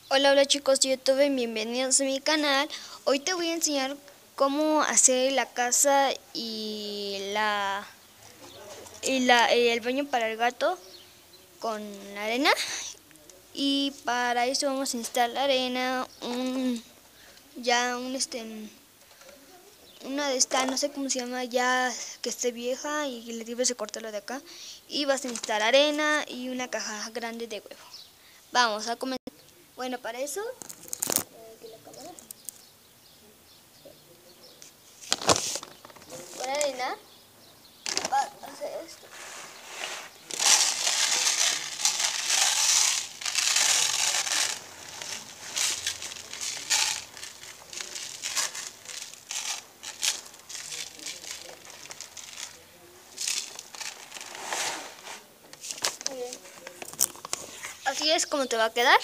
Hola, hola chicos de YouTube, bienvenidos a mi canal. Hoy te voy a enseñar cómo hacer la casa y el baño para el gato con arena. Y para eso vamos a necesitar la arena, una de estas, no sé cómo se llama, ya que esté vieja y le debes de cortarlo de acá. Y vas a necesitar arena y una caja grande de huevo. Vamos a comenzar. Bueno, para eso aquí la cámara. Con arena va a hacer esto. Muy bien. Así es como te va a quedar.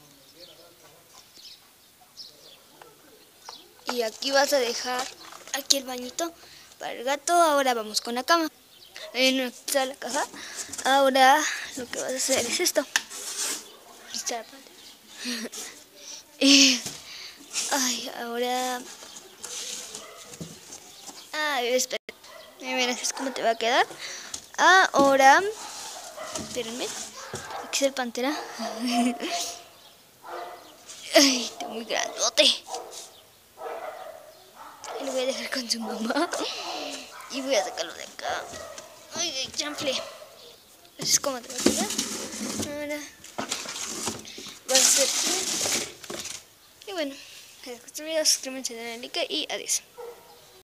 Y aquí vas a dejar aquí el bañito para el gato. Ahora vamos con la cama. Ahí no está la caja. Ahora lo que vas a hacer es esto. Y ahora... espera. Mira, así es como te va a quedar. Ahora... Espérenme. Aquí es el pantera. Ay, está muy grandote. Y lo voy a dejar con su mamá. Y voy a sacarlo de acá. Ay, chanfle. Así es como te va a quedar. Ahora vas a hacer... Y bueno, suscríbanse, denle like y adiós.